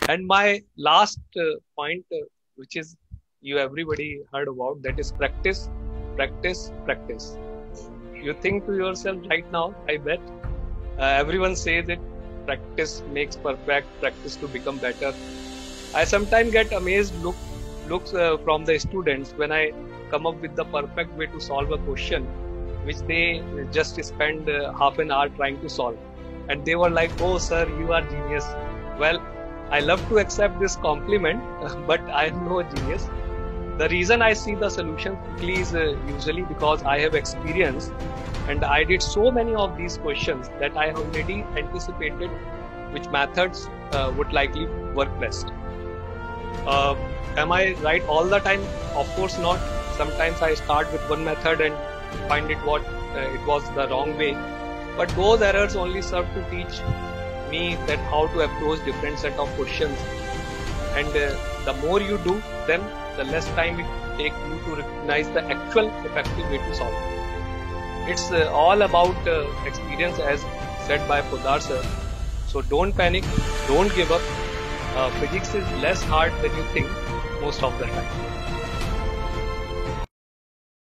And my last point, which is you everybody heard about, that is practice, practice, practice. You think to yourself right now, I bet everyone says it, practice makes perfect, practice to become better. I sometimes get amazed looks from the students when I come up with the perfect way to solve a question, which they just spend half an hour trying to solve. And they were like, "Oh, sir, you are genius." Well, I love to accept this compliment, but I am no genius. The reason I see the solution quickly is usually because I have experience and I did so many of these questions that I have already anticipated which methods would likely work best. Uh, am I right all the time? Of course not. Sometimes I start with one method and find it was the wrong way. But those errors only serve to teach me that how to approach different set of questions. And the more you do them, the less time it takes you to recognize the actual effective way to solve it. It's all about experience, as said by Podar sir. So don't panic, don't give up. Physics is less hard than you think most of the time.